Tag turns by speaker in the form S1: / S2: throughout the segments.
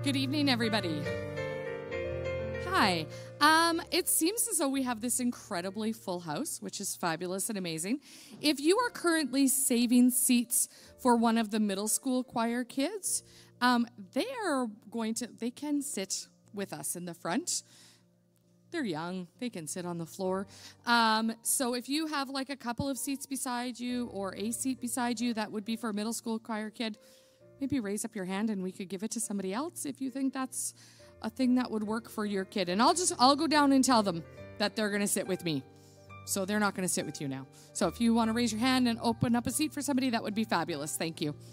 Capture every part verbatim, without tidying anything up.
S1: Good evening, everybody. Hi. Um, it seems as though we have this incredibly full house, which is fabulous and amazing. If you are currently saving seats for one of the middle school choir kids, um, they are going to, they can sit with us in the front. They're young. They can sit on the floor. Um, so if you have like a couple of seats beside you or a seat beside you that would be for a middle school choir kid, maybe raise up your hand and we could give it to somebody else if you think that's a thing that would work for your kid. And I'll just, I'll go down and tell them that they're going to sit with me. So they're not going to sit with you now. So if you want to raise your hand and open up a seat for somebody, that would be fabulous. Thank you.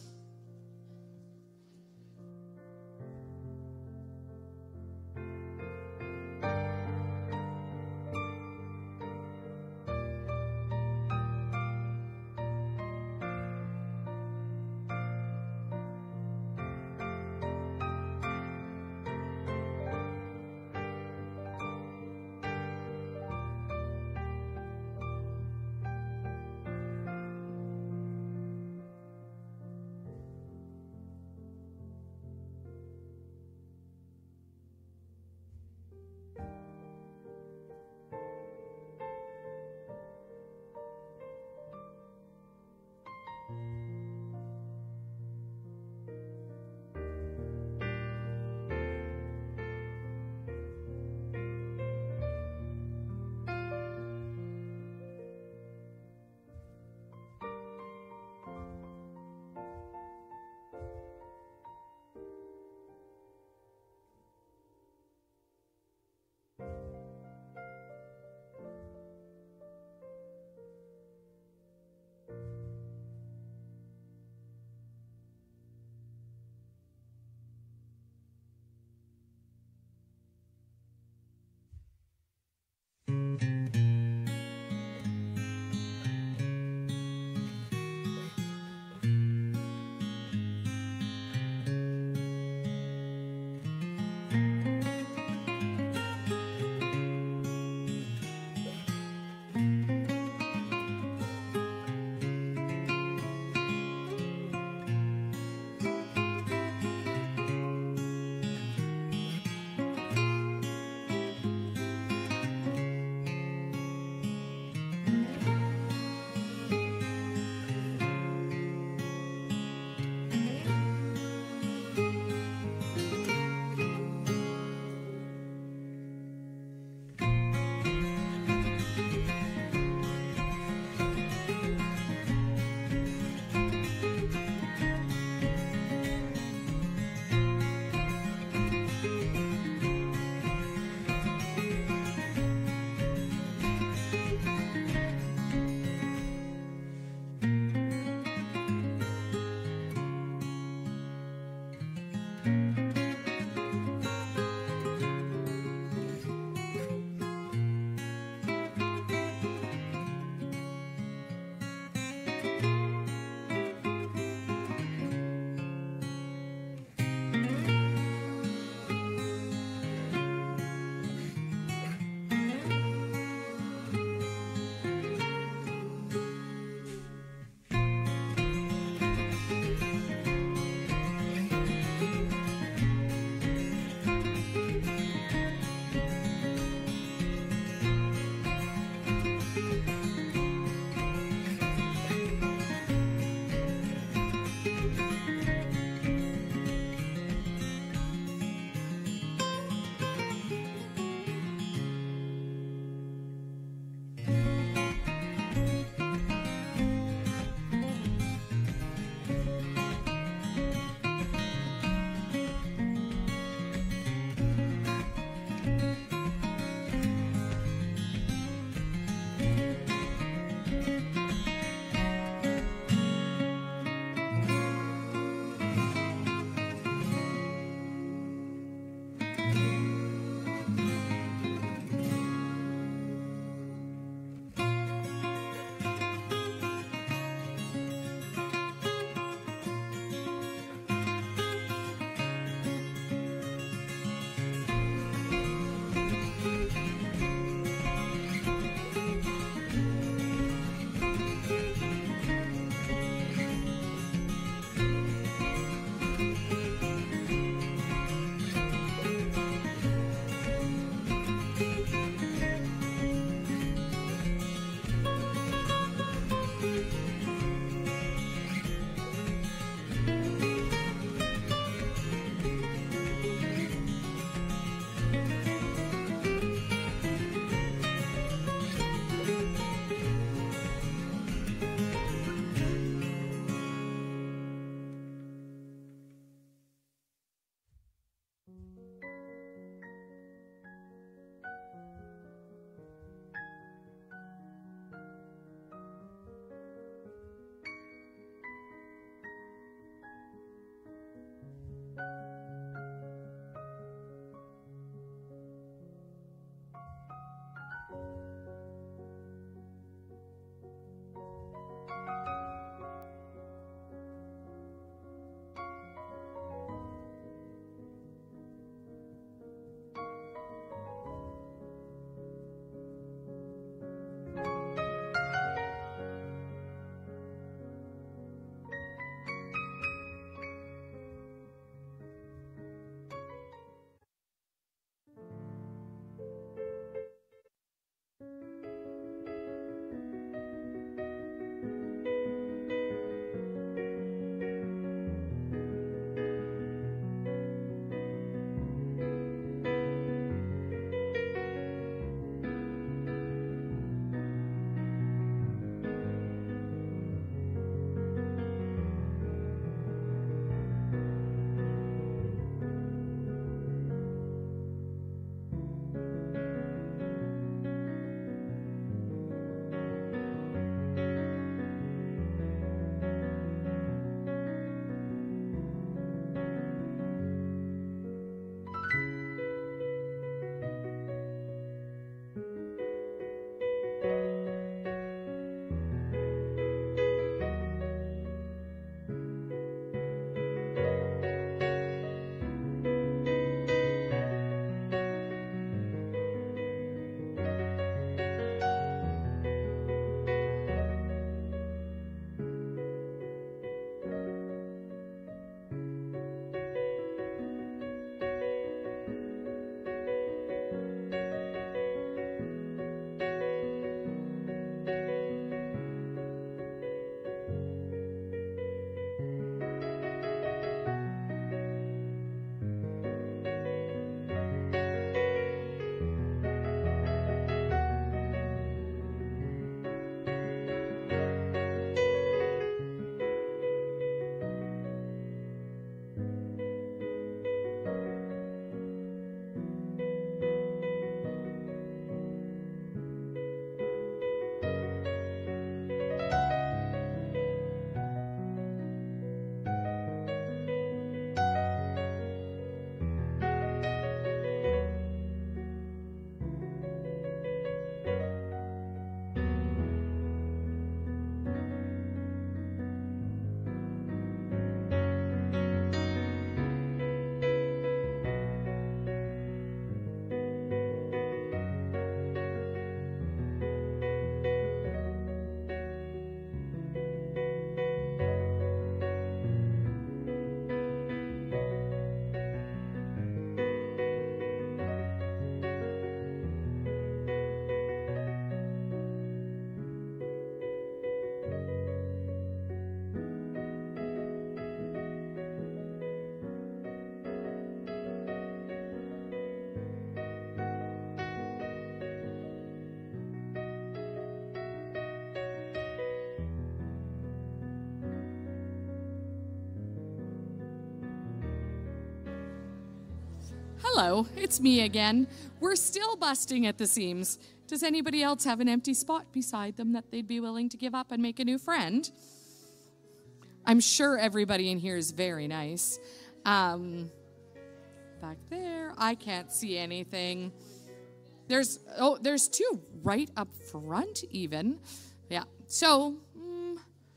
S1: Hello, it's me again. We're still busting at the seams. Does anybody else have an empty spot beside them that they'd be willing to give up and make a new friend? I'm sure everybody in here is very nice. Um, back there, I can't see anything. There's, oh, there's two right up front even. Yeah, so, mm,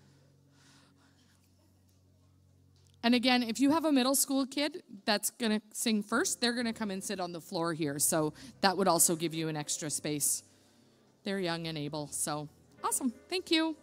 S1: and again, if you have a middle school kid that's going to sing first, they're going to come and sit on the floor here. So that would also give you an extra space. They're young and able, so awesome. Thank you.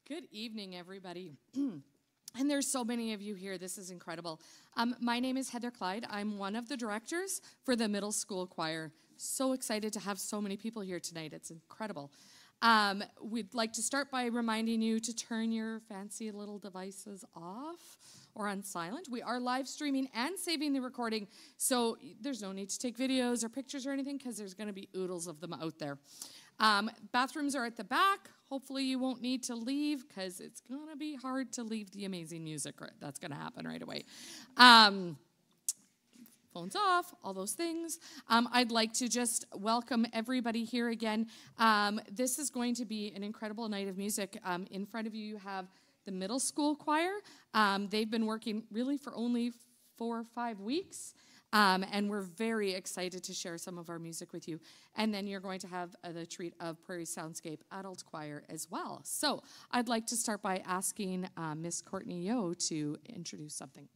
S1: Good evening, everybody. And there's so many of you here. This is incredible. Um, my name is Heather Clyde. I'm one of the directors for the middle school choir. So excited to have so many people here tonight. It's incredible. Um, we'd like to start by reminding you to turn your fancy little devices off or on silent. We are live streaming and saving the recording, so there's no need to take videos or pictures or anything because there's going to be oodles of them out there. Um, bathrooms are at the back. Hopefully you won't need to leave because it's going to be hard to leave the amazing music. That's going to happen right away. Um, phones off, all those things. Um, I'd like to just welcome everybody here again. Um, this is going to be an incredible night of music. Um, in front of you, you have the middle school choir. Um, they've been working really for only four or five weeks. Um, and we're very excited to share some of our music with you. And then you're going to have uh, the treat of Prairie Soundscape Adult Choir as well. So I'd like to start by asking uh, Miss Courtney Yo to introduce something.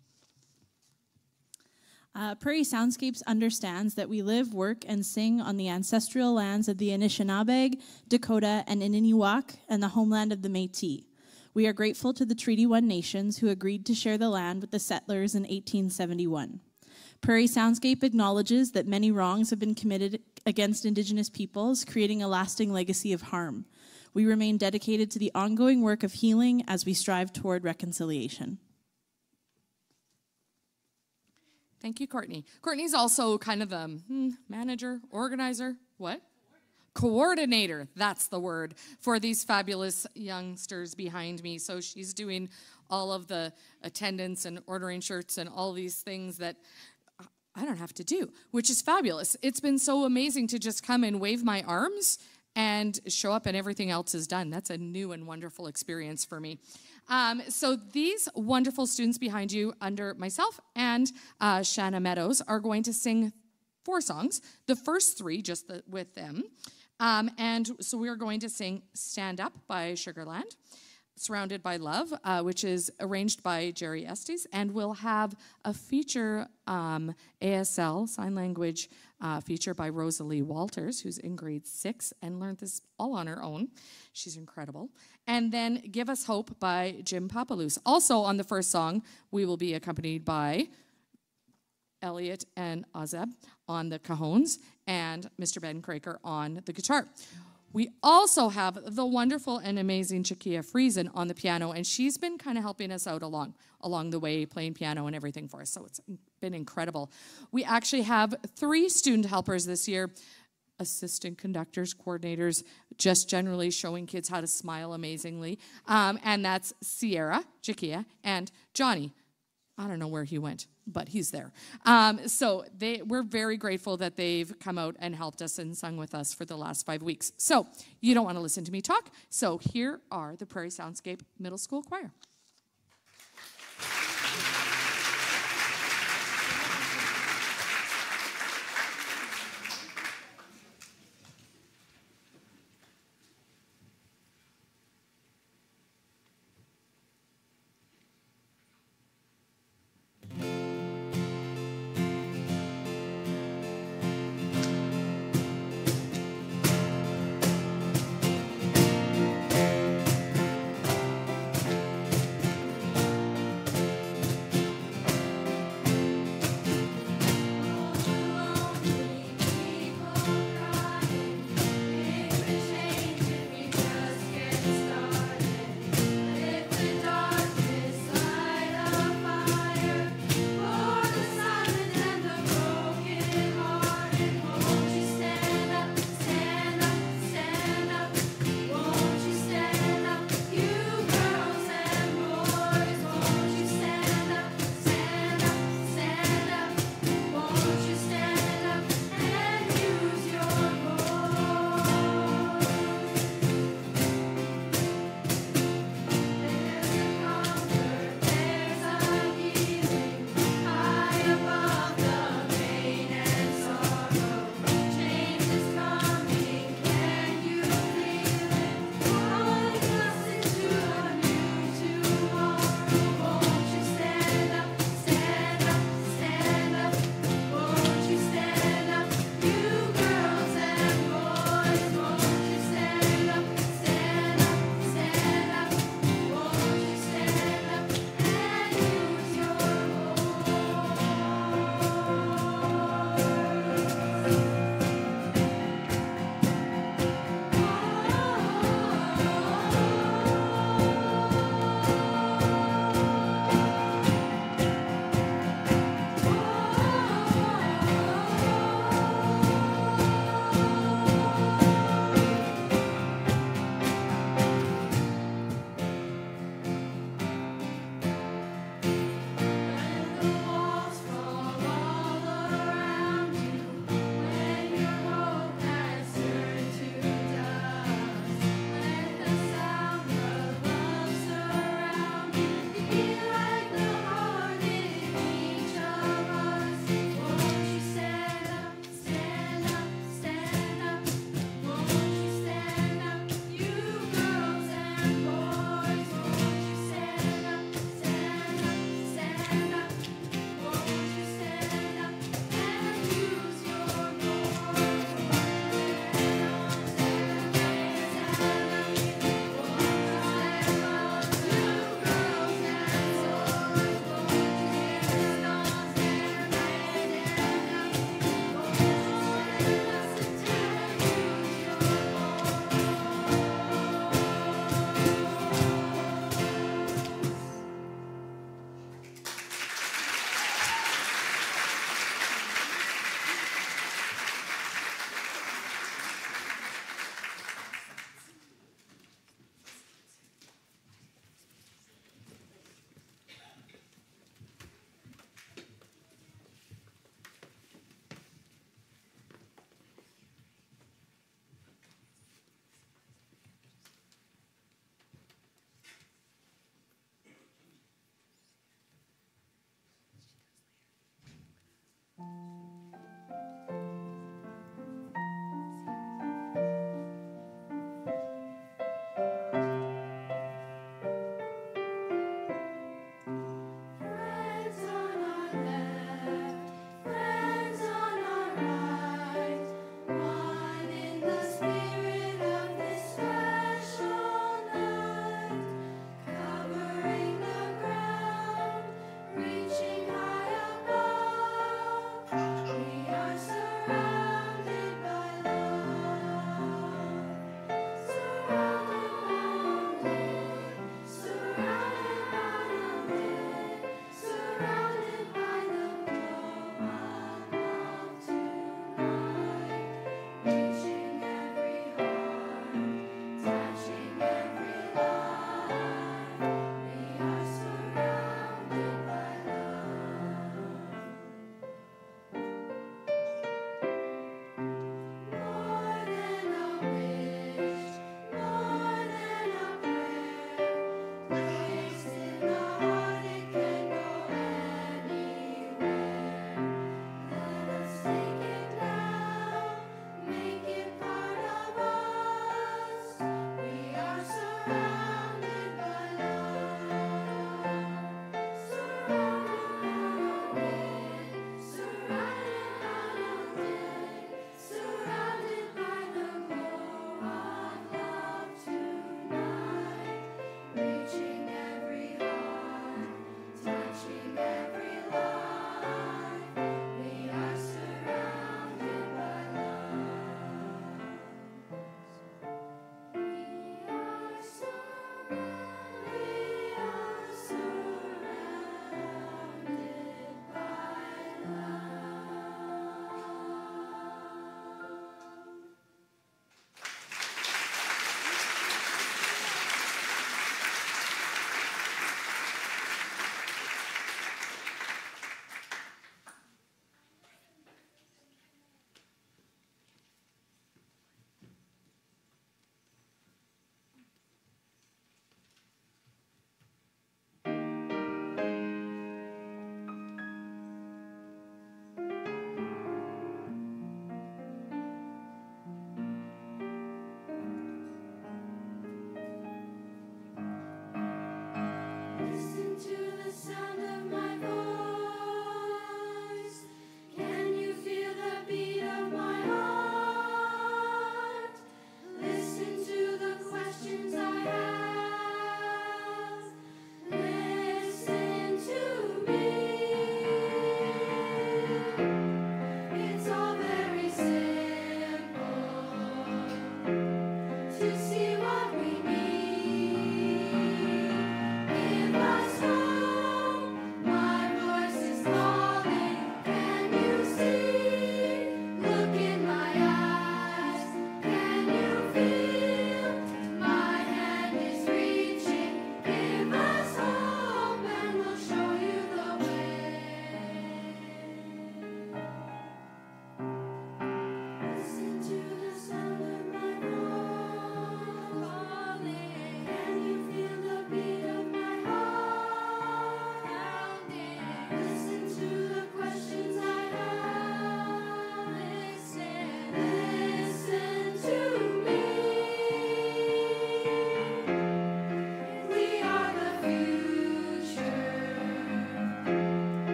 S2: Uh, Prairie Soundscapes understands that we live, work, and sing on the ancestral lands of the Anishinaabe, Dakota, and Ininiwak, and the homeland of the Métis. We are grateful to the Treaty One nations who agreed to share the land with the settlers in eighteen seventy-one. Prairie Soundscape acknowledges that many wrongs have been committed against Indigenous peoples, creating a lasting legacy of harm. We remain dedicated to the ongoing work of healing as we strive toward reconciliation.
S1: Thank you, Courtney. Courtney's also kind of the hmm, manager, organizer, what? Coordinator, that's the word, for these fabulous youngsters behind me. So she's doing all of the attendance and ordering shirts and all these things that I don't have to do, which is fabulous. It's been so amazing to just come and wave my arms and show up and everything else is done. That's a new and wonderful experience for me. Um, so these wonderful students behind you under myself and uh, Shanna Meadows are going to sing four songs, the first three just the, with them. Um, and so we're going to sing Stand Up by Sugarland, Surrounded by Love, uh, which is arranged by Jerry Estes, and we'll have a feature, um, A S L, sign language uh, feature by Rosalie Walters, who's in grade six and learned this all on her own. She's incredible. And then Give Us Hope by Jim Papaloose. Also on the first song, we will be accompanied by Elliot and Azeb on the cajones and Mister Ben Craker on the guitar. We also have the wonderful and amazing Chiquia Friesen on the piano, and she's been kind of helping us out along, along the way, playing piano and everything for us, so it's been incredible. We actually have three student helpers this year, assistant conductors, coordinators, just generally showing kids how to smile amazingly, um, and that's Sierra, Chiquia, and Johnny. I don't know where he went, but he's there. Um, so they, we're very grateful that they've come out and helped us and sung with us for the last five weeks. So you don't want to listen to me talk. So here are the Prairie Soundscape Middle School Choir.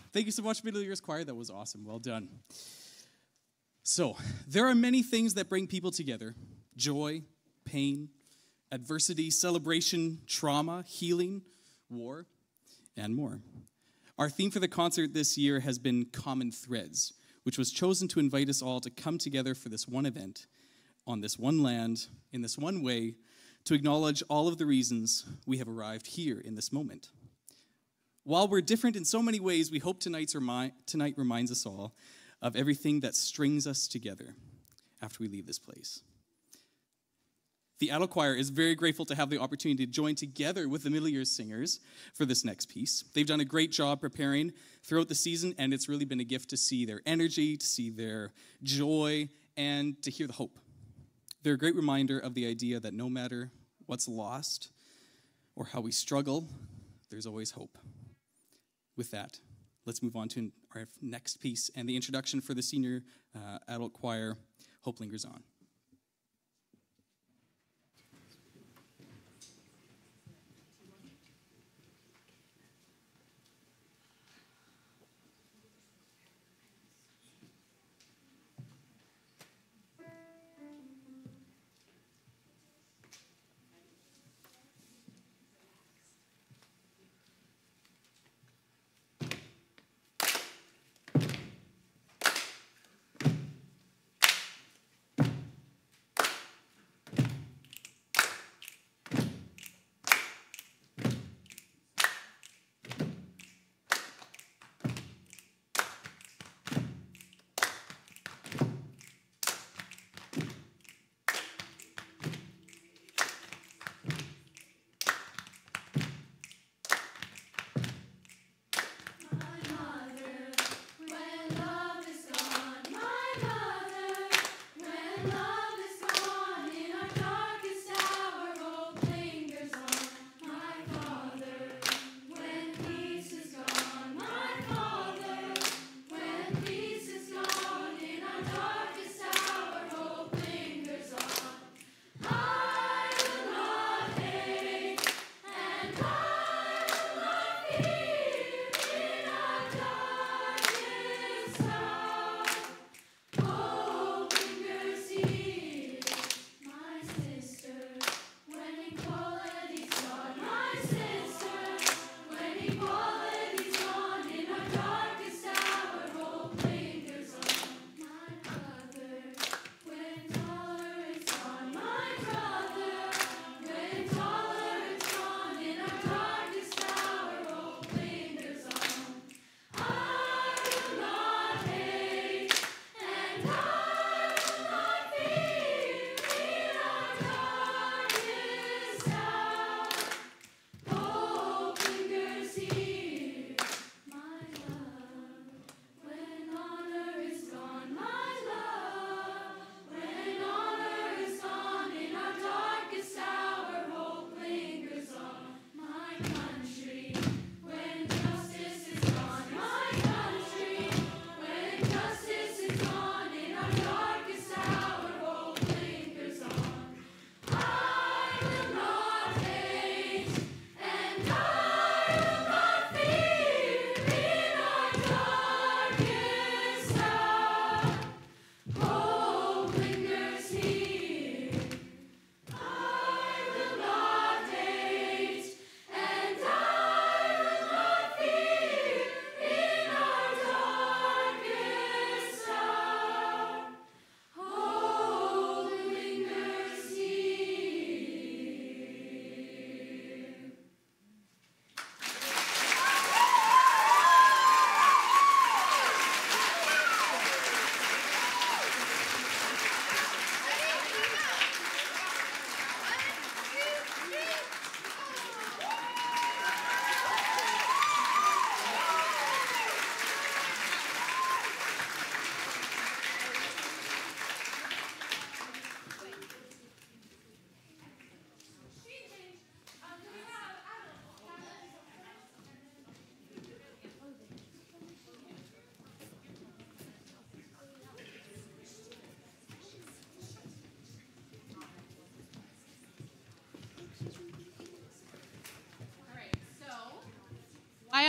S3: Thank you so much, Middle Years Choir. That was awesome. Well done. So, there are many things that bring people together. Joy, pain, adversity, celebration, trauma, healing, war, and more. Our theme for the concert this year has been Common Threads, which was chosen to invite us all to come together for this one event, on this one land, in this one way, to acknowledge all of the reasons we have arrived here in this moment. While we're different in so many ways, we hope tonight's remi- tonight reminds us all of everything that strings us together after we leave this place. The adult choir is very grateful to have the opportunity to join together with the middle years singers for this next piece. They've done a great job preparing throughout the season, and it's really been a gift to see their energy, to see their joy, and to hear the hope. They're a great reminder of the idea that no matter what's lost or how we struggle, there's always hope. With that, let's move on to our next piece and the introduction for the senior uh, adult choir, Hope Lingers On.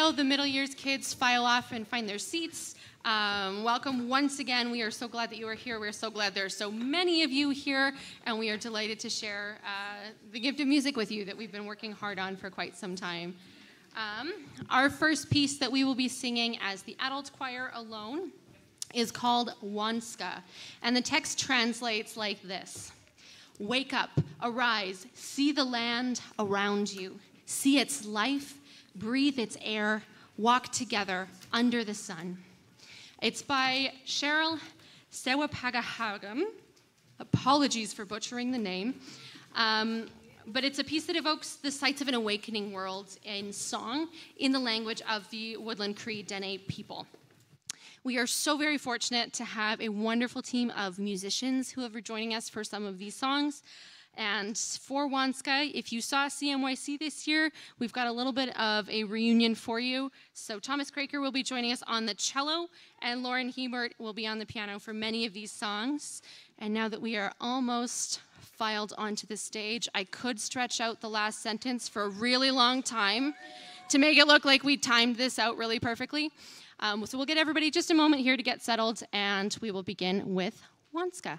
S4: while the middle years kids file off and find their seats, um, welcome once again. We are so glad that you are here. We're so glad there are so many of you here, and we are delighted to share uh, the gift of music with you that we've been working hard on for quite some time. Um, our first piece that we will be singing as the adult choir alone is called Wanska, and the text translates like this. Wake up, arise, see the land around you. See its life, breathe its air, walk together under the sun. It's by Cheryl Sewapagahagam. Apologies for butchering the name. Um, but it's a piece that evokes the sights of an awakening world in song in the language of the Woodland Cree Dene people. We are so very fortunate to have a wonderful team of musicians who are joining us for some of these songs. And for Wanska, if you saw C M Y C this year, we've got a little bit of a reunion for you. So Thomas Craker will be joining us on the cello, and Lauren Hebert will be on the piano for many of these songs. And now that we are almost filed onto the stage, I could stretch out the last sentence for a really long time to make it look like we timed this out really perfectly. Um, so we'll get everybody just a moment here to get settled, and we will begin with Wanska.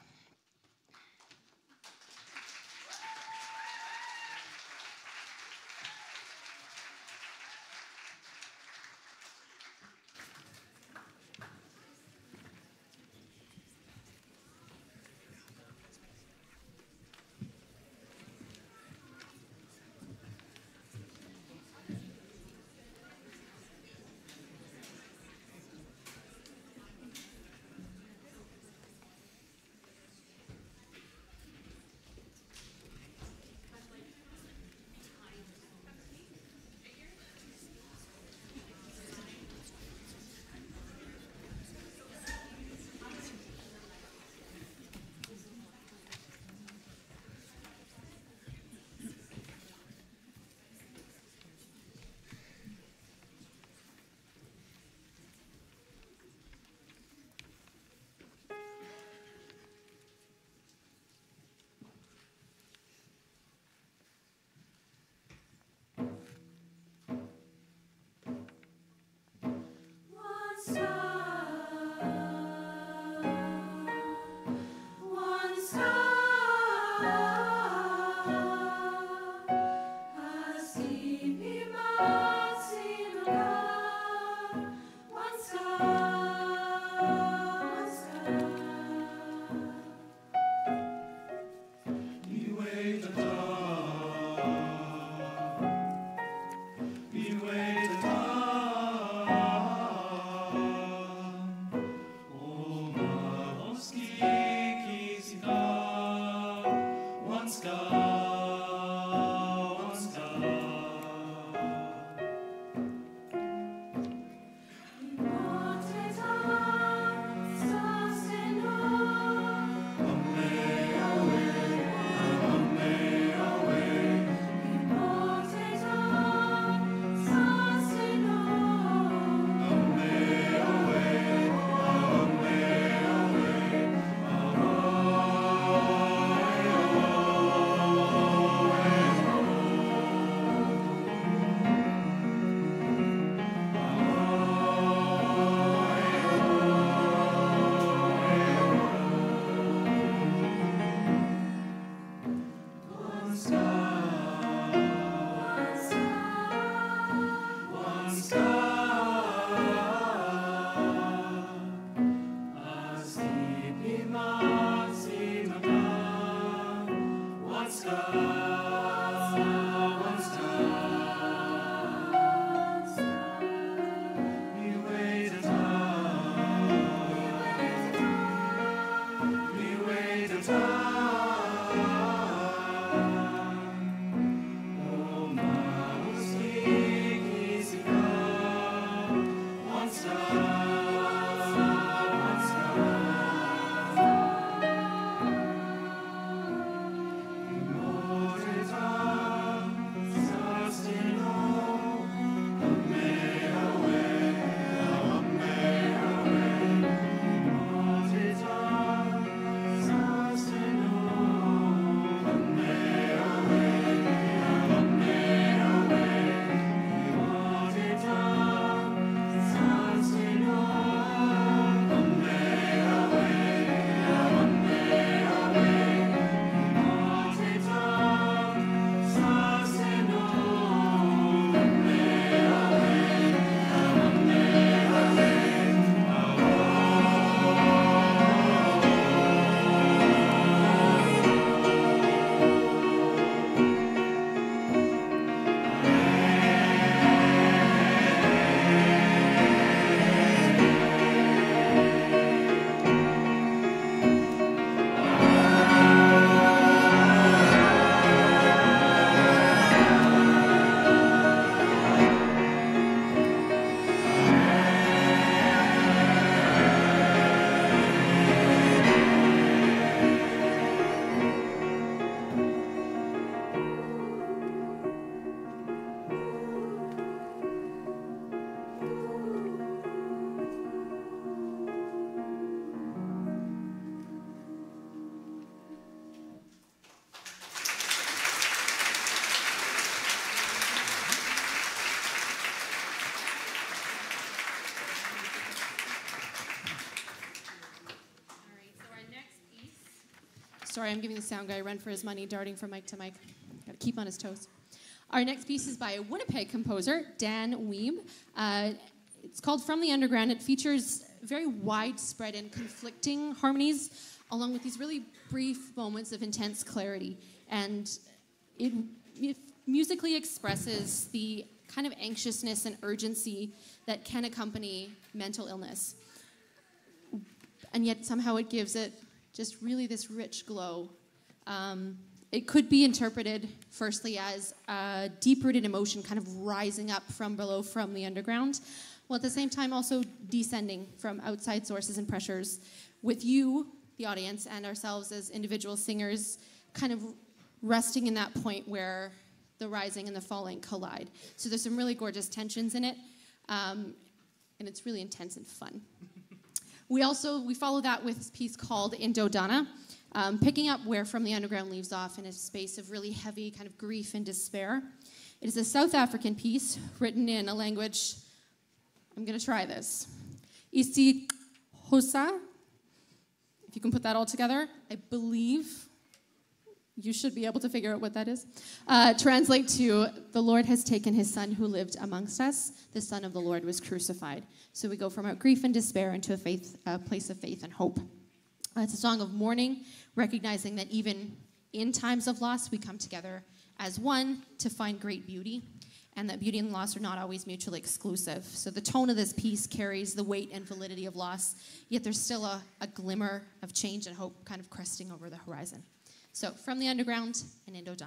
S4: Sorry, I'm giving the sound guy a run for his money, darting from mic to mic. Got to keep on his toes. Our next piece is by a Winnipeg composer, Dan Weeb. Uh, it's called From the Underground. It features very widespread and conflicting harmonies, along with these really brief moments of intense clarity. And it, it musically expresses the kind of anxiousness and urgency that can accompany mental illness. And yet somehow it gives it just really this rich glow. Um, it could be interpreted firstly as a deep-rooted emotion kind of rising up from below, from the underground, while at the same time also descending from outside sources and pressures, with you, the audience, and ourselves as individual singers kind of resting in that point where the rising and the falling collide. So there's some really gorgeous tensions in it, um, and it's really intense and fun. We also, we follow that with a piece called Indodana, um, picking up where From the Underground leaves off in a space of really heavy kind of grief and despair. It is a South African piece written in a language, I'm going to try this, isiXhosa. If you can put that all together, I believe you should be able to figure out what that is. Uh, translate to, the Lord has taken his son who lived amongst us. The son of the Lord was crucified. So we go from our grief and despair into a faith, a place of faith and hope. Uh, it's a song of mourning, recognizing that even in times of loss, we come together as one to find great beauty, and that beauty and loss are not always mutually exclusive. So the tone of this piece carries the weight and validity of loss, yet there's still a, a glimmer of change and hope kind of cresting over the horizon. So, From the Underground and Indodana.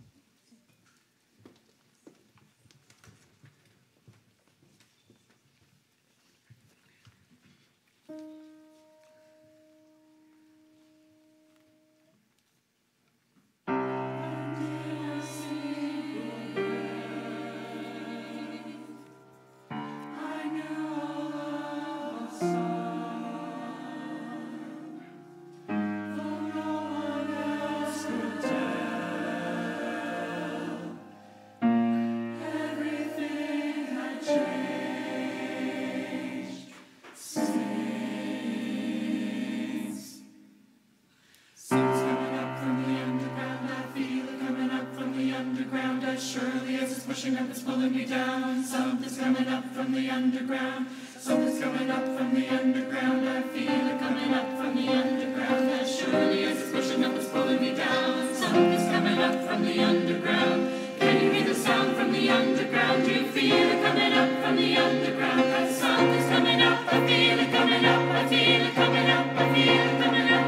S5: Pushing up, it's pulling me down. Something's coming up from the underground. Something's coming up from the underground. I feel it coming up from the underground. As surely as it's pushing up, it's pulling me down. Something's coming up from the underground. Can you hear the sound from the underground? Do you feel it coming up from the underground? That something's coming up. I feel it coming up. I feel it coming up. I feel it coming up.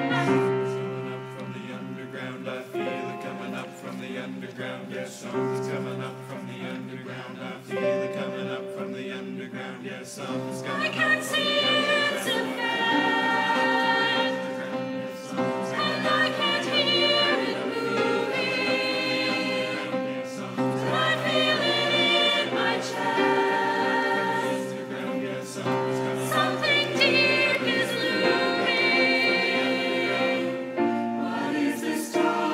S5: I feel it coming up from the underground. Yes, something's coming up from the underground. I feel it coming up from the underground. Yes, something's coming up. I can't see it's a fact, and I can't hear it moving. I feel it in my chest. Something deep is looming. What is this time?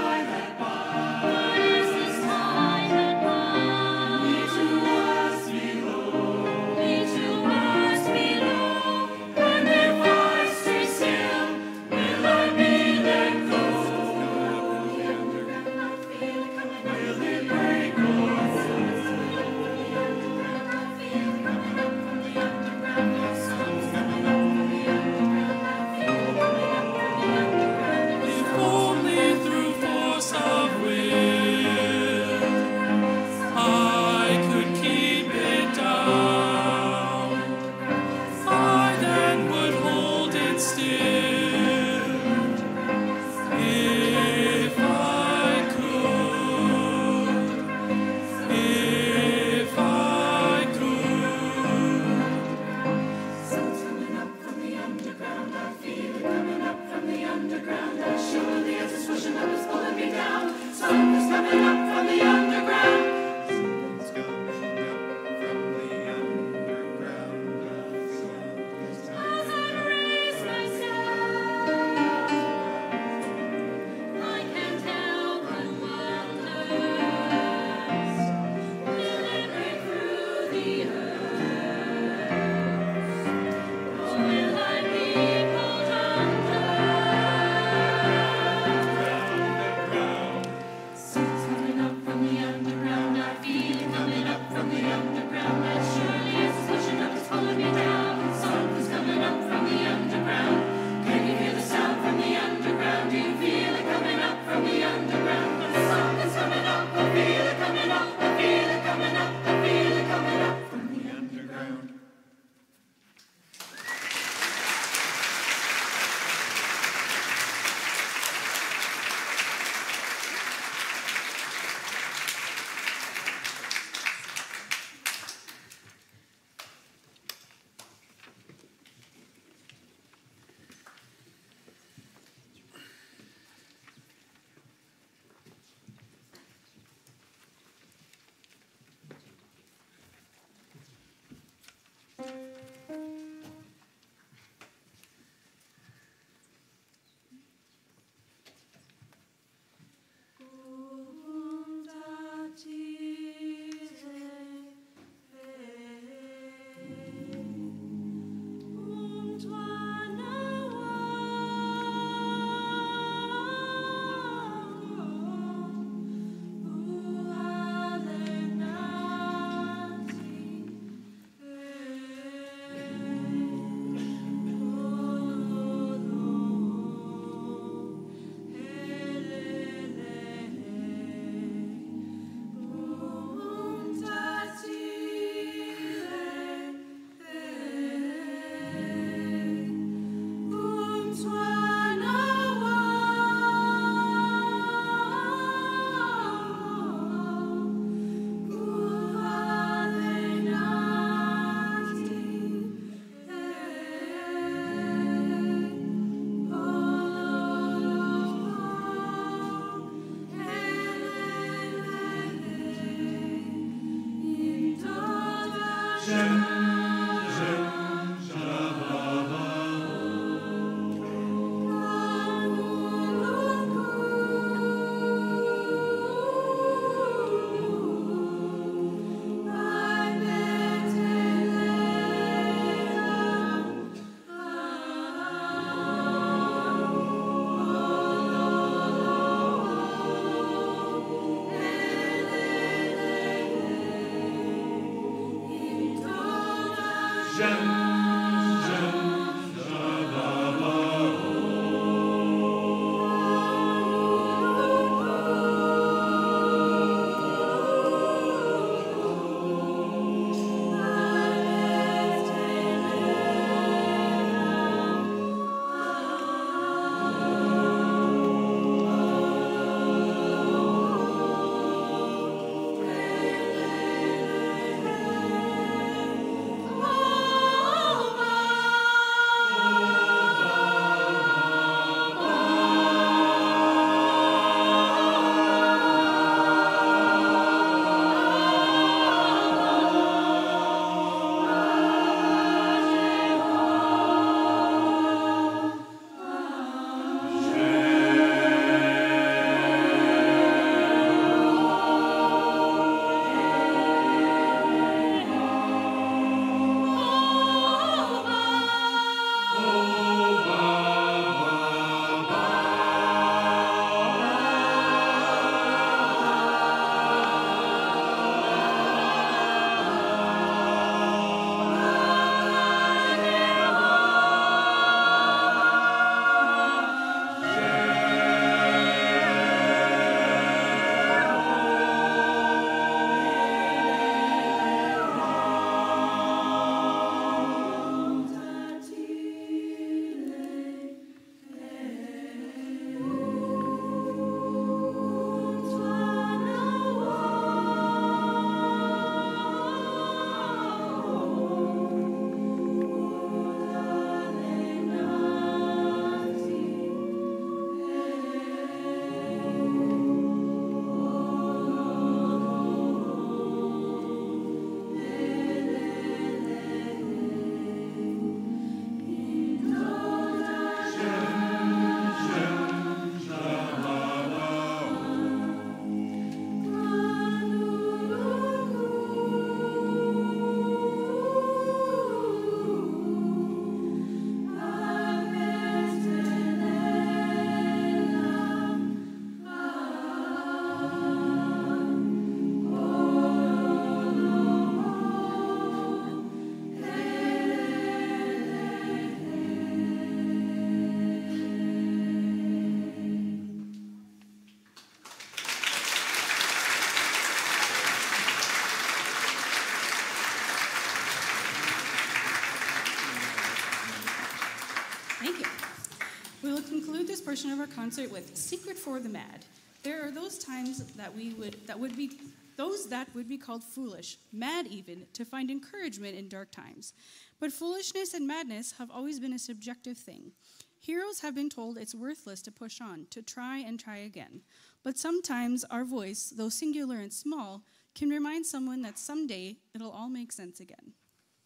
S6: Thank you. We will conclude this portion of our concert with Secret for the Mad. There are those times that we would that would be those that would be called foolish, mad even, to find encouragement in dark times. But foolishness and madness have always been a subjective thing. Heroes have been told it's worthless to push on, to try and try again. But sometimes our voice, though singular and small, can remind someone that someday it'll all make sense again.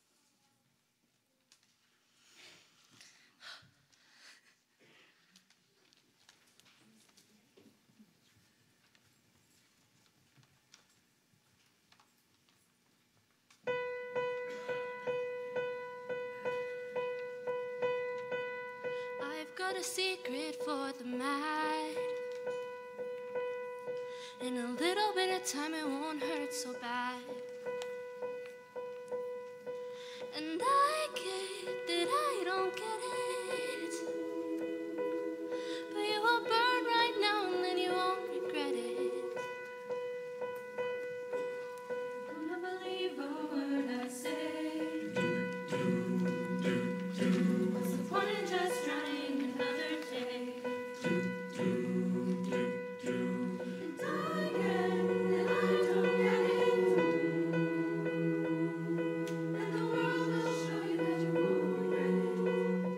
S7: Got a secret for the mad. In a little bit of time it won't hurt so bad. And I get that I don't get it, but you will burn right now and then you won't regret it.
S5: I'm gonna believe a word I say. What's the point in just trying another day? And I get that I don't get it, and the world will show you that you won't regret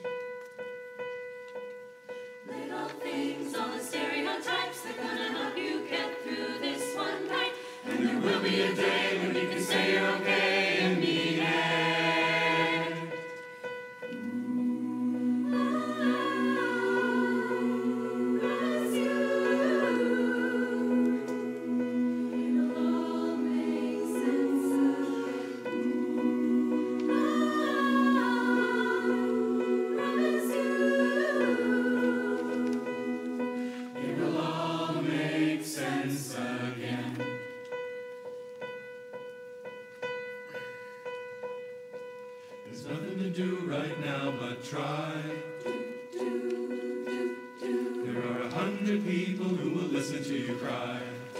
S5: it. Little things, all the stereotypes, they're gonna help you get through this one night. And there will be a day when you can say you're okay and mean it.
S8: There's nothing to do right now but try. There are a hundred people who will listen to you cry.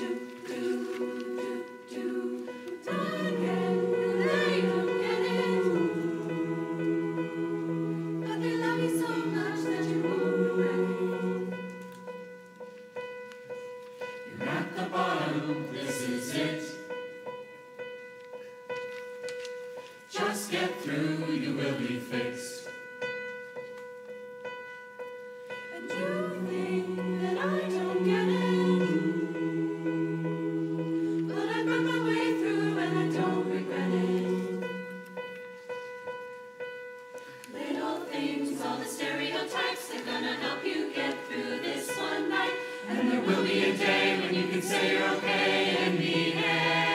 S5: But they love you so much that you won't regret it. You're at the bottom, this is it. Just get through, you will be fixed. And you think that I don't get it, but I burn my way through and I don't regret it. Little things, all the stereotypes, they're gonna help you get through this one night. And there will be a day when you can say you're okay and mean it.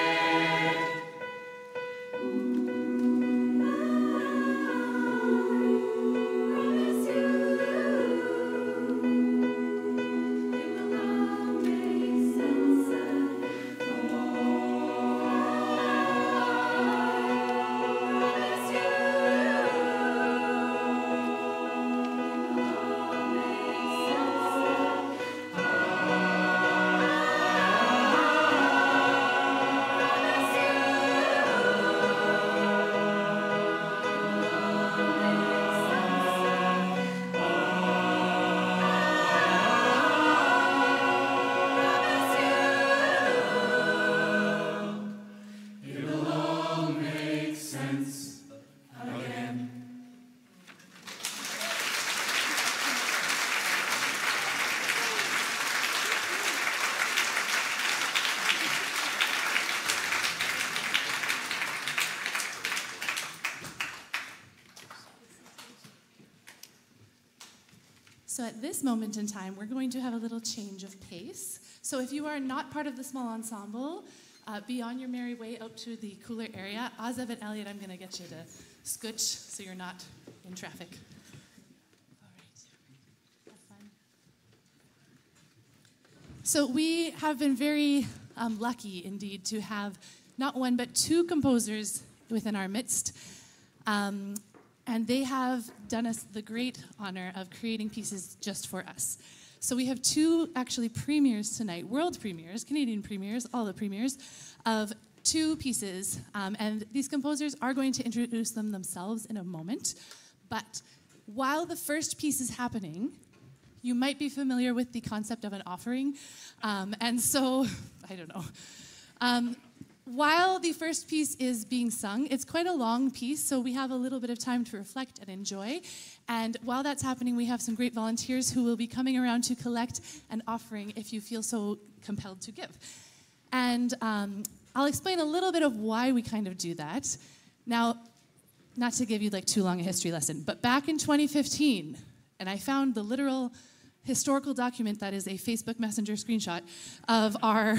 S9: So at this moment in time, we're going to have a little change of pace. So if you are not part of the small ensemble, uh, be on your merry way out to the cooler area. Ozev and Elliot, I'm going to get you to scooch so you're not in traffic. All right. Have fun. So we have been very um, lucky indeed to have not one but two composers within our midst. Um, And they have done us the great honor of creating pieces just for us. So we have two actually premieres tonight, world premieres, Canadian premieres, all the premieres, of two pieces. Um, and these composers are going to introduce them themselves in a moment. But while the first piece is happening, you might be familiar with the concept of an offering. Um, and so, I don't know. Um, while the first piece is being sung, it's quite a long piece, so we have a little bit of time to reflect and enjoy. And while that's happening, we have some great volunteers who will be coming around to collect an offering if you feel so compelled to give. And um, I'll explain a little bit of why we kind of do that. Now, not to give you like too long a history lesson, but back in twenty fifteen, and I found the literal historical document that is a Facebook Messenger screenshot of our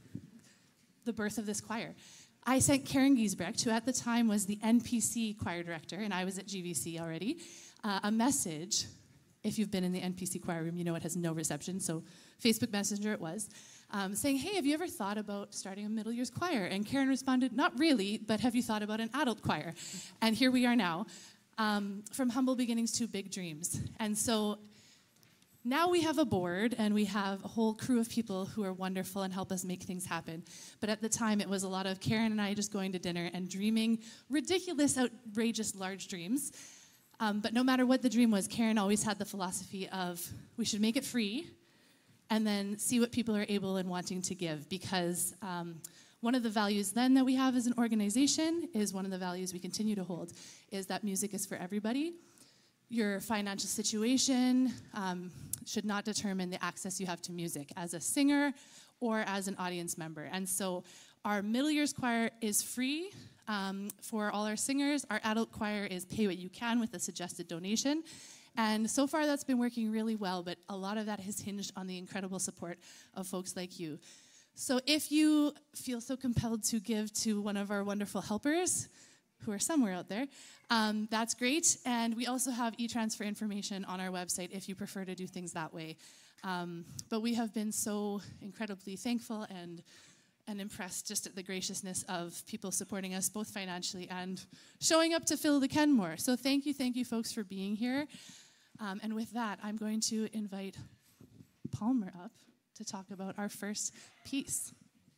S9: the birth of this choir. I sent Karen Giesbrecht, who at the time was the N P C choir director, and I was at G V C already, uh, a message. If you've been in the N P C choir room, you know it has no reception, so Facebook Messenger it was, um, saying, hey, have you ever thought about starting a middle years choir? And Karen responded, not really, but have you thought about an adult choir? And here we are now, um, from humble beginnings to big dreams. And so now we have a board and we have a whole crew of people who are wonderful and help us make things happen. But at the time, it was a lot of Karen and I just going to dinner and dreaming ridiculous, outrageous, large dreams. Um, but no matter what the dream was, Karen always had the philosophy of we should make it free and then see what people are able and wanting to give. Because um, one of the values then that we have as an organization is one of the values we continue to hold, is that music is for everybody. Your financial situation um, should not determine the access you have to music as a singer or as an audience member. And so our middle years choir is free um, for all our singers. Our adult choir is pay what you can with a suggested donation. And so far that's been working really well, but a lot of that has hinged on the incredible support of folks like you. So if you feel so compelled to give to one of our wonderful helpers, who are somewhere out there, um, that's great. And we also have e-transfer information on our website if you prefer to do things that way. Um, but we have been so incredibly thankful and, and impressed just at the graciousness of people supporting us both financially and showing up to fill the Kenmore. So thank you, thank you folks for being here. Um, and with that, I'm going to invite Palmer up to talk about our first piece.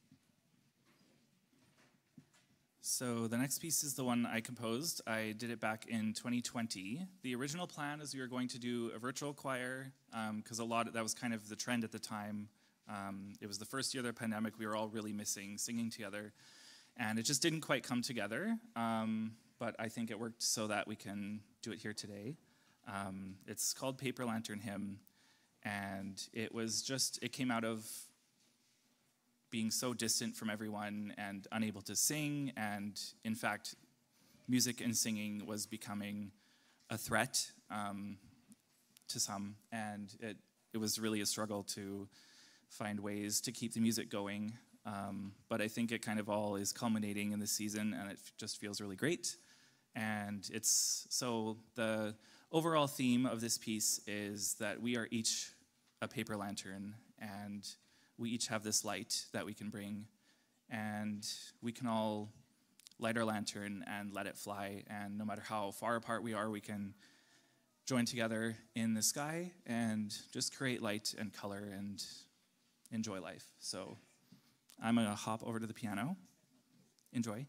S10: So the next piece is the one I composed. I did it back in twenty twenty. The original plan is we were going to do a virtual choir because um, a lot of, that was kind of the trend at the time. Um, it was the first year of the pandemic. We were all really missing singing together, and it just didn't quite come together. Um, but I think it worked so that we can do it here today. Um, it's called Paper Lantern Hymn, and it was just it came out of being so distant from everyone and unable to sing, and in fact, music and singing was becoming a threat um, to some, and it, it was really a struggle to find ways to keep the music going, um, but I think it kind of all is culminating in this season, and it just feels really great. And it's, so the overall theme of this piece is that we are each a paper lantern, and we each have this light that we can bring, and we can all light our lantern and let it fly, and no matter how far apart we are, we can join together in the sky and just create light and color and enjoy life. So I'm gonna hop over to the piano. Enjoy.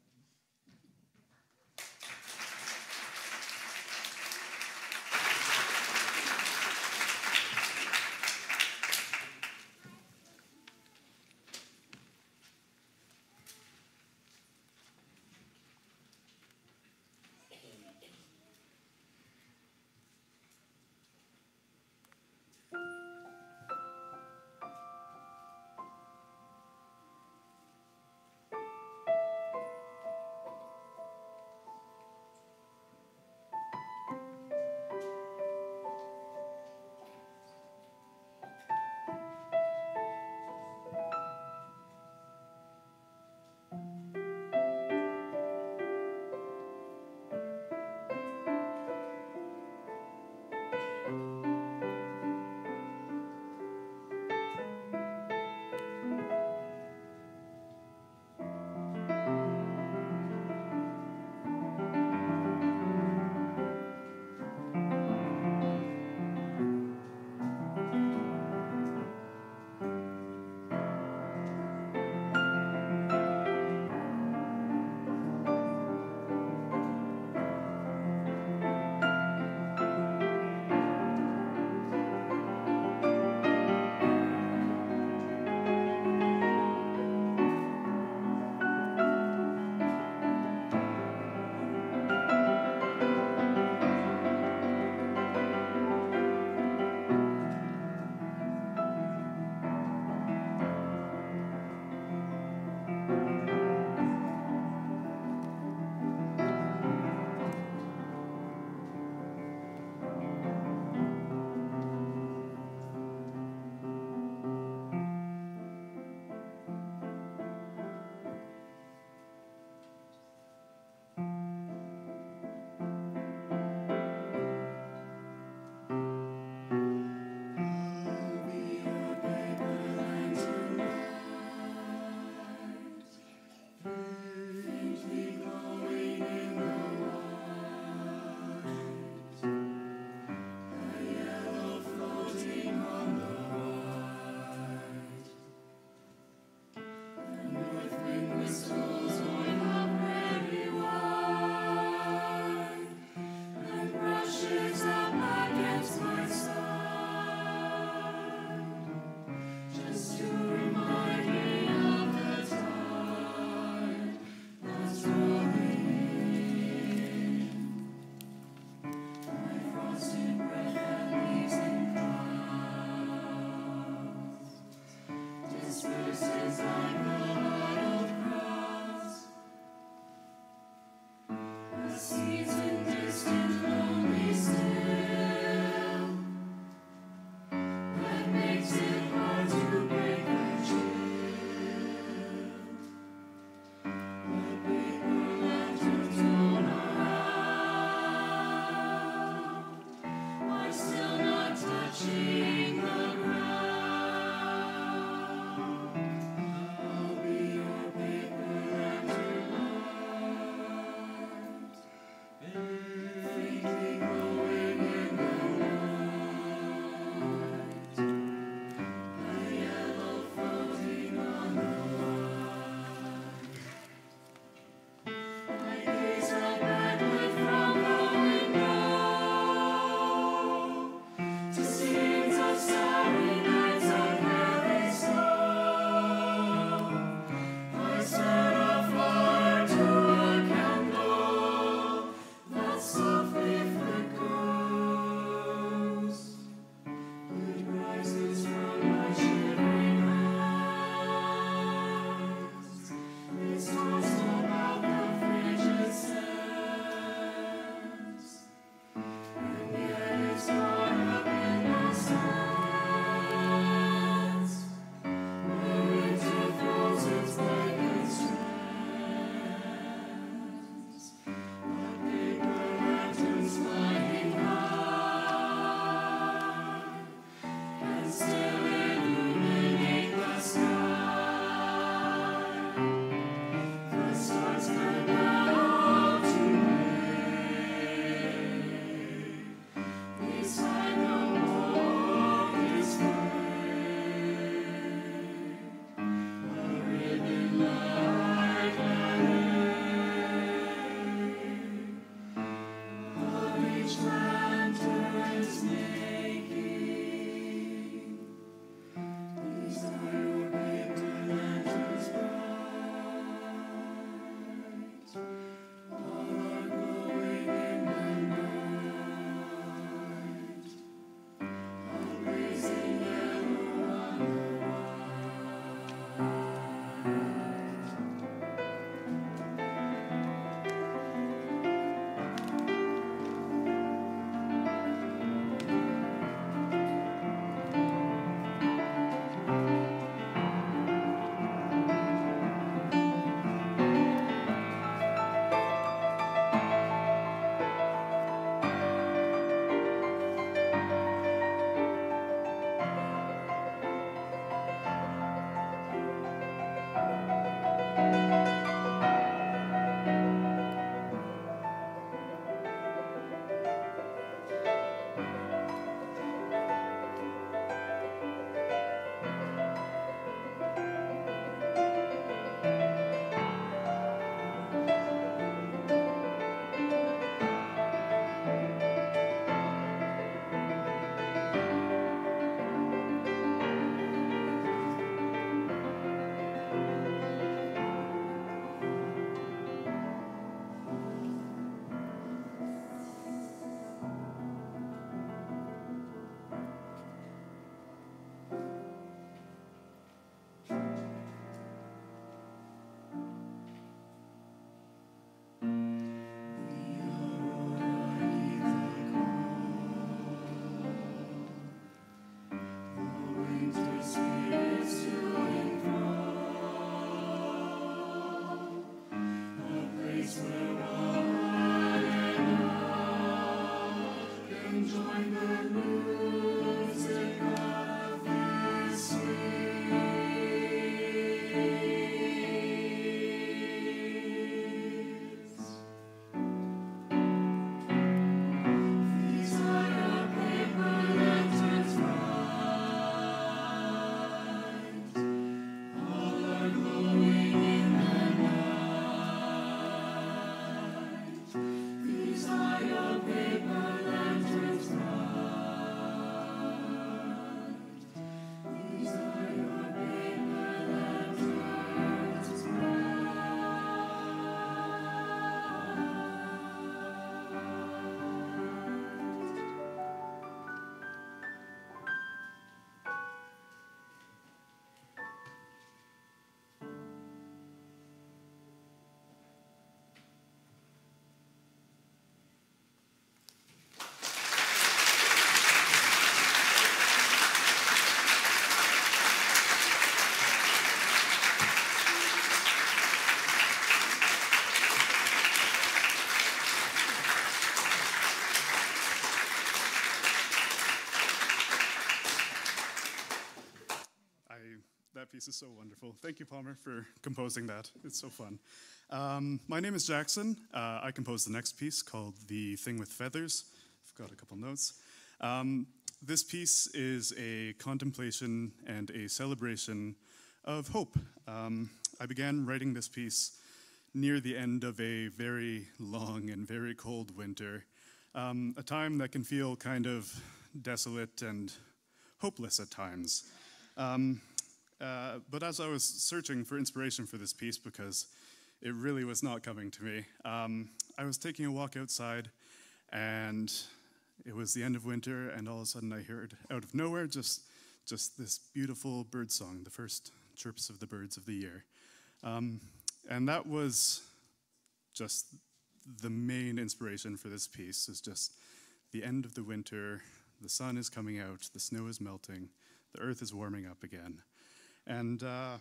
S11: piece is so wonderful. Thank you, Palmer, for composing that. It's so fun. Um, my name is Jackson. Uh, I composed the next piece called The Thing with Feathers. I've got a couple notes. Um, this piece is a contemplation and a celebration of hope. Um, I began writing this piece near the end of a very long and very cold winter, um, a time that can feel kind of desolate and hopeless at times. Um, uh, but as I was searching for inspiration for this piece, because it really was not coming to me, um, I was taking a walk outside, and it was the end of winter, and all of a sudden I heard out of nowhere just, just this beautiful bird song, the first chirps of the birds of the year. Um, and that was just the main inspiration for this piece, is just the end of the winter, the sun is coming out, the snow is melting, the earth is warming up again. And uh,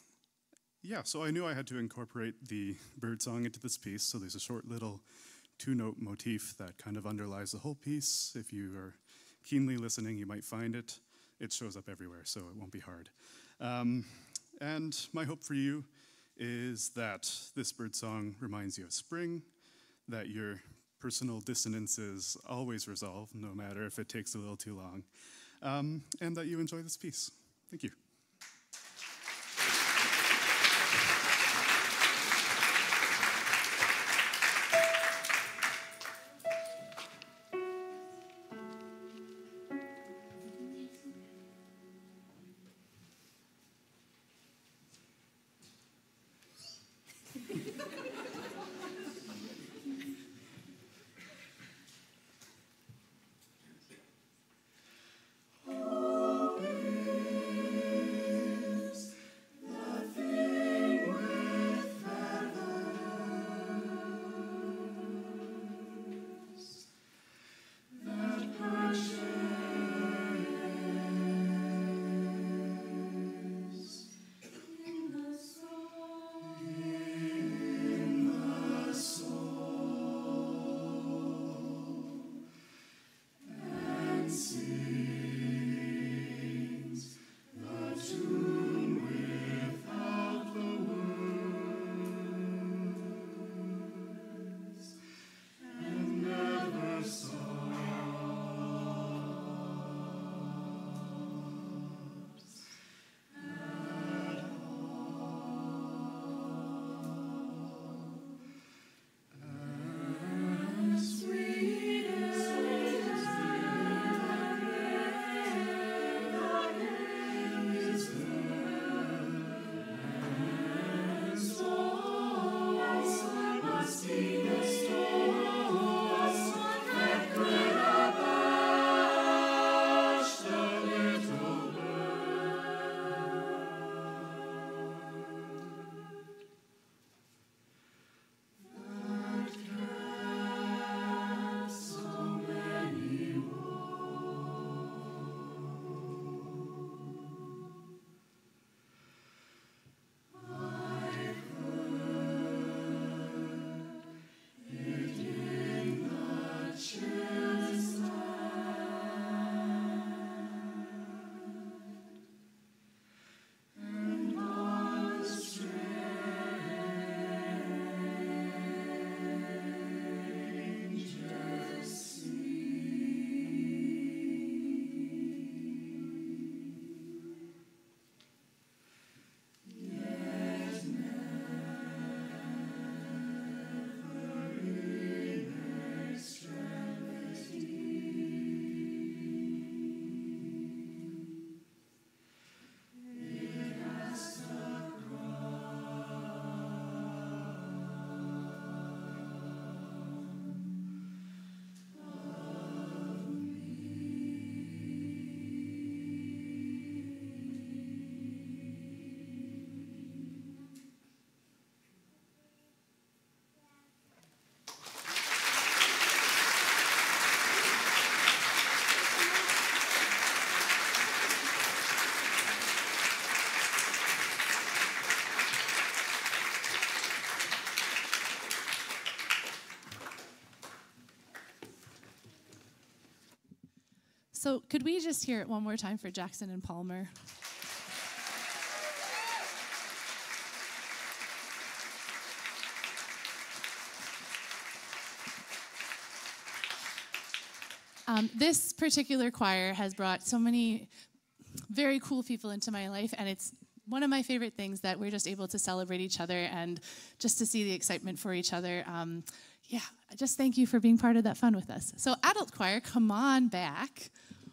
S11: yeah, so I knew I had to incorporate the bird song into this piece, so there's a short little two-note motif that kind of underlies the whole piece. If you are keenly listening, you might find it. It shows up everywhere, so it won't be hard. Um, and my hope for you is that this bird song reminds you of spring, that your personal dissonances always resolve, no matter if it takes a little too long, um, and that you enjoy this piece. Thank you.
S9: So could we just hear it one more time for Jackson and Palmer? Um, this particular choir has brought so many very cool people into my life, and it's one of my favorite things that we're just able to celebrate each other and just to see the excitement for each other. Um, yeah, just thank you for being part of that fun with us. So adult choir, come on back.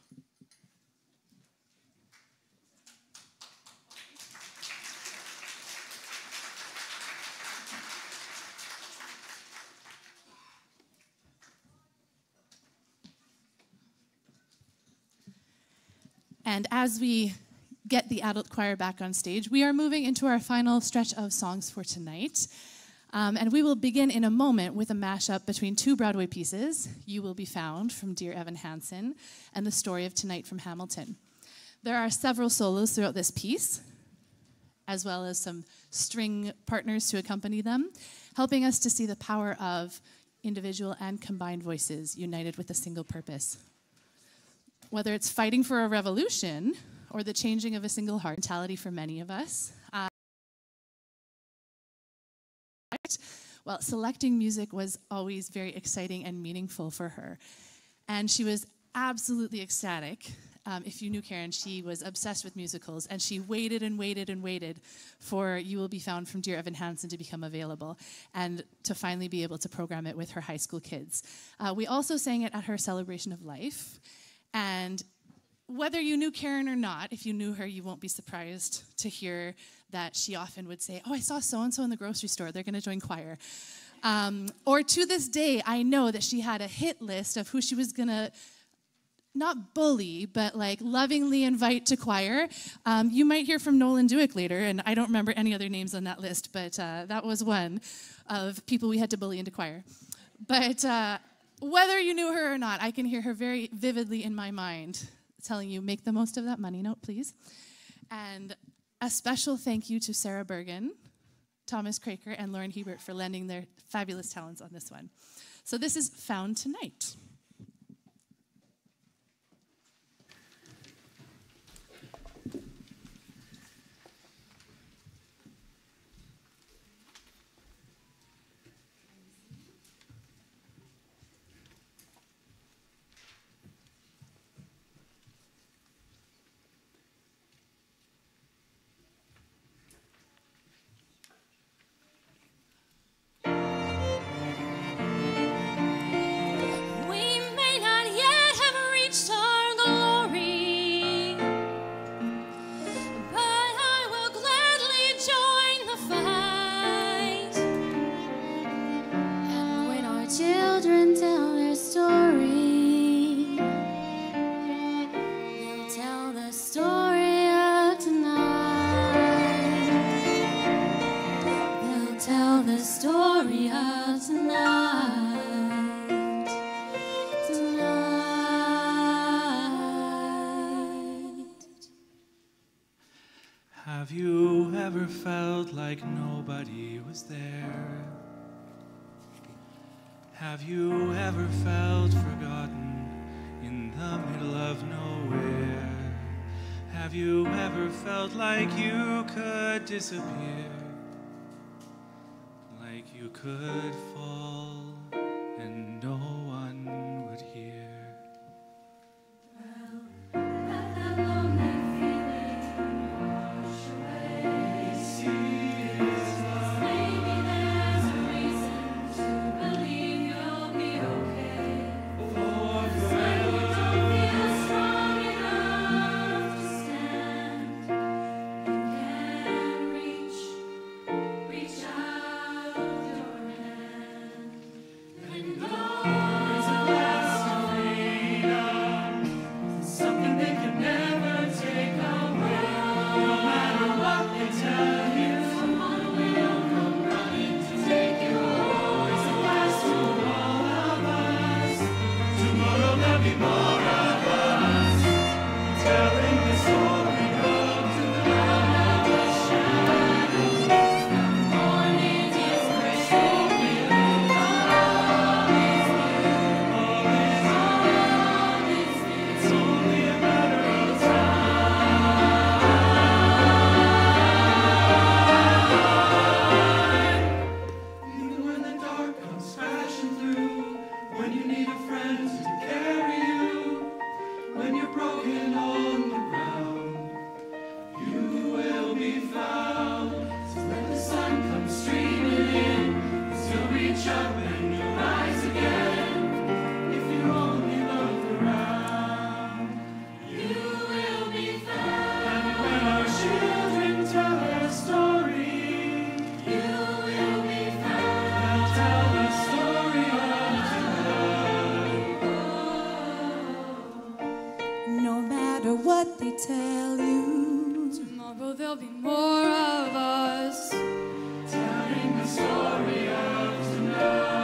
S9: And as we get the adult choir back on stage, we are moving into our final stretch of songs for tonight. Um, and we will begin in a moment with a mashup between two Broadway pieces, You Will Be Found from Dear Evan Hansen and The Story of Tonight from Hamilton. There are several solos throughout this piece, as well as some string partners to accompany them, helping us to see the power of individual and combined voices united with a single purpose. Whether it's fighting for a revolution or the changing of a single heart mentality for many of us. Uh, well, selecting music was always very exciting and meaningful for her. And she was absolutely ecstatic. Um, if you knew Karen, she was obsessed with musicals, and she waited and waited and waited for You Will Be Found from Dear Evan Hansen to become available and to finally be able to program it with her high school kids. Uh, we also sang it at her celebration of life. And whether you knew Karen or not, if you knew her, you won't be surprised to hear that she often would say, oh, I saw so-and-so in the grocery store. They're going to join choir. Um, or to this day, I know that she had a hit list of who she was going to not bully, but like lovingly invite to choir. Um, you might hear from Nolan Dewick later, and I don't remember any other names on that list, but uh, that was one of people we had to bully into choir. But uh, whether you knew her or not, I can hear her very vividly in my mind telling you, make the most of that money note, please. And a special thank you to Sarah Bergen, Thomas Craker, and Lauren Hebert for lending their fabulous talents on this one. So this is Found Tonight.
S12: Have you ever felt like nobody was there? Have you ever felt forgotten in the middle of nowhere? Have you ever felt like you could disappear? Like you could fall and no one would hear?
S8: broken on the ground, you will be found. So when the sun comes streaming in, you still reach up and you rise again. If you only look around, you will be found. And when our children tell their story, you will be found. They'll tell the story of tonight.
S13: No matter what they tell you,
S14: tomorrow there'll be more of us
S8: telling the story of tonight.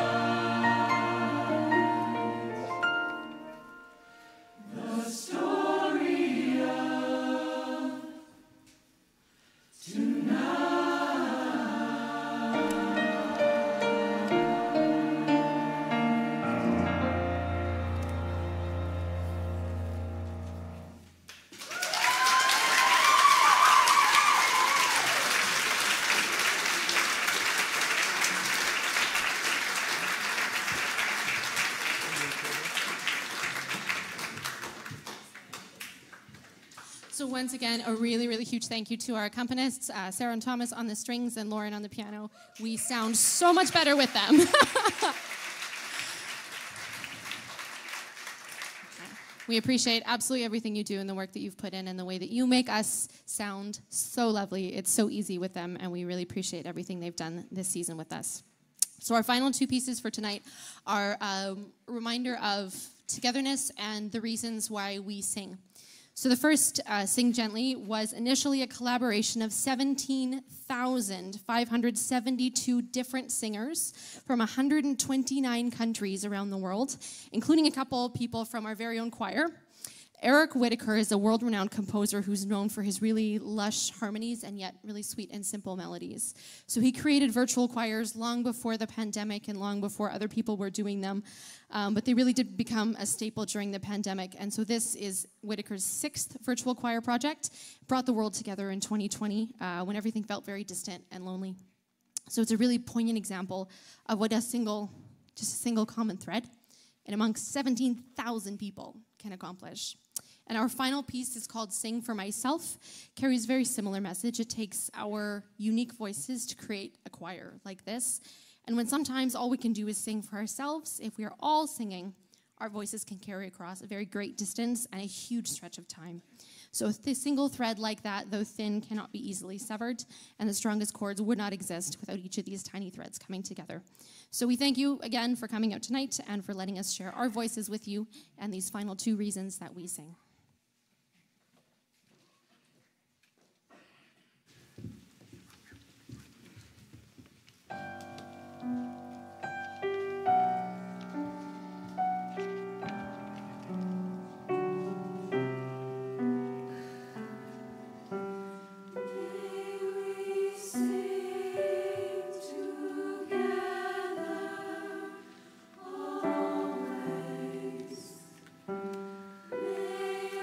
S8: The story of tonight.
S4: So once again, a really, really huge thank you to our accompanists, uh, Sarah and Thomas on the strings and Lauren on the piano. We sound so much better with them. We appreciate absolutely everything you do and the work that you've put in and the way that you make us sound so lovely. It's so easy with them, and we really appreciate everything they've done this season with us. So our final two pieces for tonight are a reminder of togetherness and the reasons why we sing. So the first, uh, Sing Gently, was initially a collaboration of seventeen thousand five hundred seventy-two different singers from one hundred twenty-nine countries around the world, including a couple people from our very own choir. Eric Whitacre is a world-renowned composer who's known for his really lush harmonies and yet really sweet and simple melodies. So he created virtual choirs long before the pandemic and long before other people were doing them, um, but they really did become a staple during the pandemic. And so this is Whitacre's sixth virtual choir project. It brought the world together in twenty twenty uh, when everything felt very distant and lonely. So it's a really poignant example of what a single, just a single common thread, and amongst seventeen thousand people can accomplish. And our final piece is called Sing for Myself. Carries a very similar message. It takes our unique voices to create a choir like this. And when sometimes all we can do is sing for ourselves, if we are all singing, our voices can carry across a very great distance and a huge stretch of time. So a single thread like that, though thin, cannot be easily severed, and the strongest chords would not exist without each of these tiny threads coming together. So we thank you again for coming out tonight and for letting us share our voices with you and these final two reasons that we sing.
S13: always. May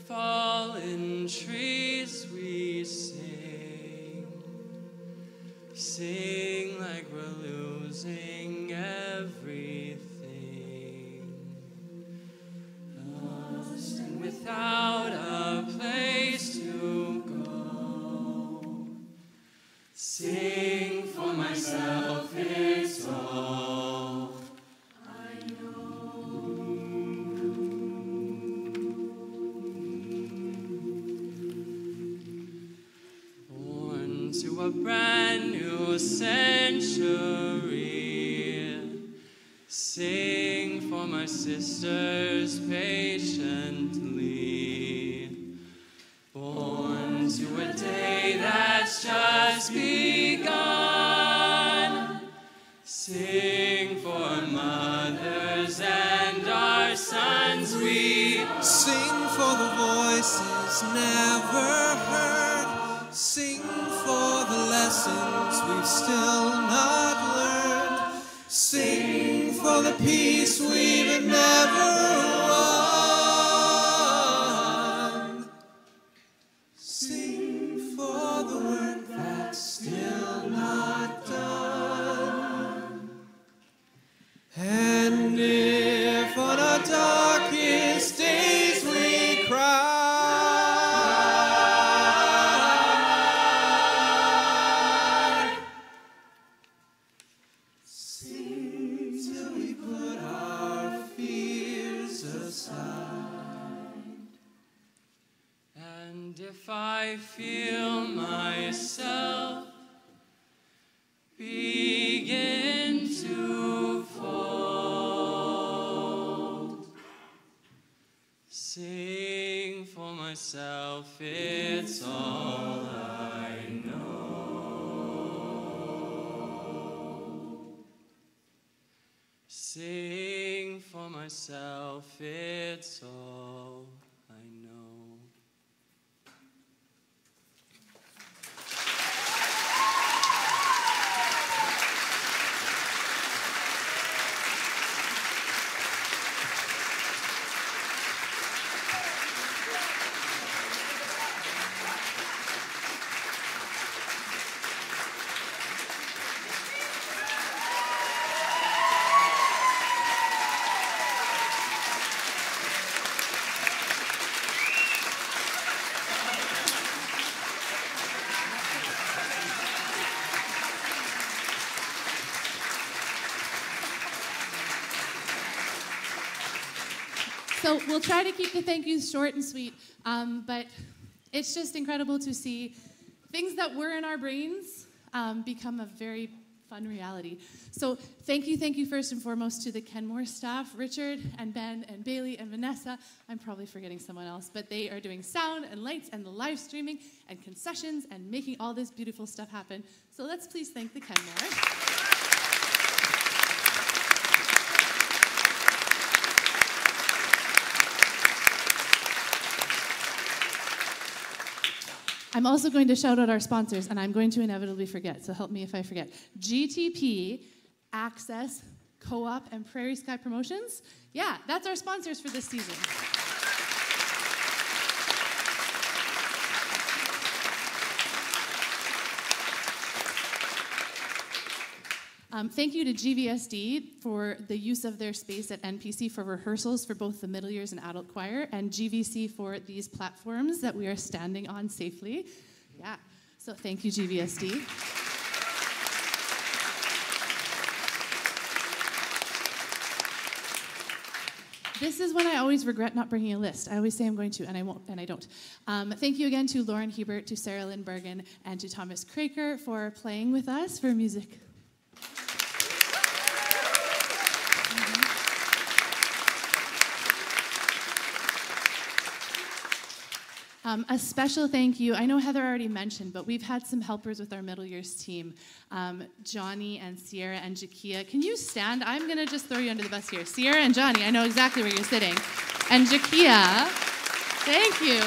S12: fallen trees we sing, sing like we're losing everything, lost and without a place to go. Sing for myself, it's all I know. Born to a brand new century, sing for my sisters patiently. Born to a day that's just begun, sing for mothers and our sons. We
S15: sing for the voices never heard, sing for the lessons we've still not learned, sing for the peace we've never won, sing for the work that's still not done. And if on our darkest days we cry, sing till we put our fears aside.
S12: And if I feel myself begin to fold, sing for myself, it's all I know. Sing for myself, it's all I know.
S9: So we'll try to keep the thank yous short and sweet, um, but it's just incredible to see things that were in our brains um, become a very fun reality. So thank you, thank you first and foremost to the Kenmore staff, Richard and Ben and Bailey and Vanessa. I'm probably forgetting someone else, but they are doing sound and lights and the live streaming and concessions and making all this beautiful stuff happen. So let's please thank the Kenmore. I'm also going to shout out our sponsors, and I'm going to inevitably forget, so help me if I forget. G T P, Access, Co-op, and Prairie Sky Promotions. Yeah, that's our sponsors for this season. Um, thank you to G V S D for the use of their space at N P C for rehearsals for both the middle years and adult choir, and G V C for these platforms that we are standing on safely. Yeah, so thank you, G V S D. This is when I always regret not bringing a list. I always say I'm going to, and I won't, and I don't. Um, thank you again to Lauren Hebert, to Sarah Lynn Bergen, and to Thomas Craker for playing with us for music. Um, a special thank you. I know Heather already mentioned, but we've had some helpers with our middle years team. Um, Johnny and Sierra and Jakia. Can you stand? I'm going to just throw you under the bus here. Sierra and Johnny, I know exactly where you're sitting. And Jakia, thank you.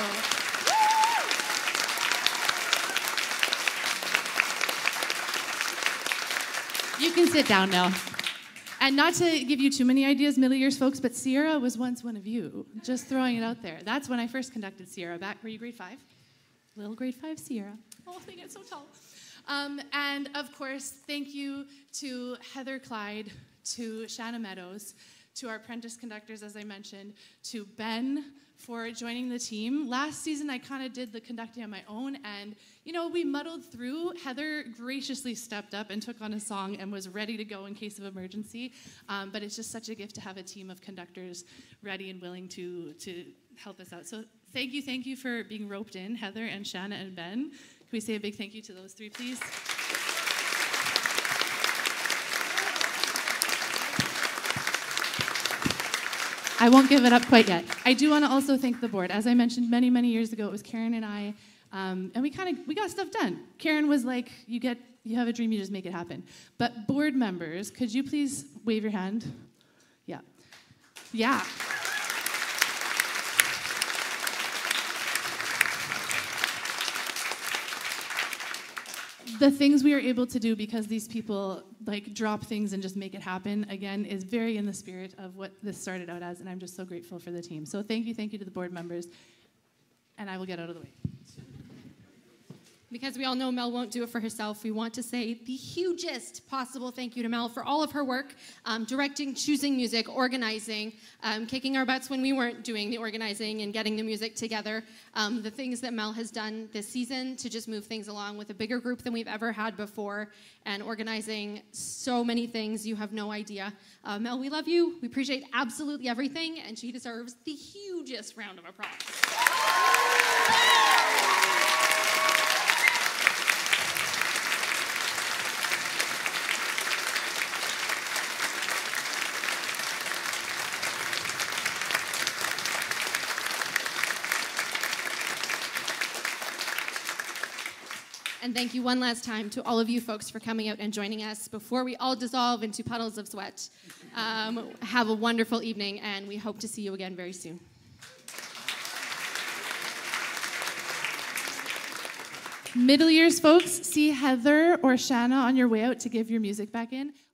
S9: You can sit down now. And not to give you too many ideas, middle years folks, but Sierra was once one of you. Just throwing it out there. That's when I first conducted Sierra. Back, were you grade five? Little grade five Sierra. Oh, they get so tall. Um, and of course, thank you to Heather Clyde, to Shanna Meadows, to our apprentice conductors, as I mentioned, to Ben for joining the team. Last season, I kind of did the conducting on my own, and you know, we muddled through. Heather graciously stepped up and took on a song and was ready to go in case of emergency. Um, but it's just such a gift to have a team of conductors ready and willing to, to help us out. So thank you, thank you for being roped in, Heather and Shanna and Ben. Can we say a big thank you to those three, please? I won't give it up quite yet. I do want to also thank the board. As I mentioned many, many years ago, it was Karen and I, um, and we kind of we got stuff done. Karen was like, "You get, you have a dream, you just make it happen." But board members, could you please wave your hand? Yeah, yeah. The things we are able to do because these people like drop things and just make it happen, again, is very in the spirit of what this started out as, and I'm just so grateful for the team. So thank you, thank you to the board members, and I will get out of the way.
S4: Because we all know Mel won't do it for herself, we want to say the hugest possible thank you to Mel for all of her work, um, directing, choosing music, organizing, um, kicking our butts when we weren't doing the organizing and getting the music together. Um, the things that Mel has done this season to just move things along with a bigger group than we've ever had before, and organizing so many things, you have no idea. Uh, Mel, we love you. We appreciate absolutely everything, and she deserves the hugest round of applause. And thank you one last time to all of you folks for coming out and joining us before we all dissolve into puddles of sweat. Um, have a wonderful evening, and we hope to see you again very soon.
S9: Middle years folks, see Heather or Shanna on your way out to give your music back in.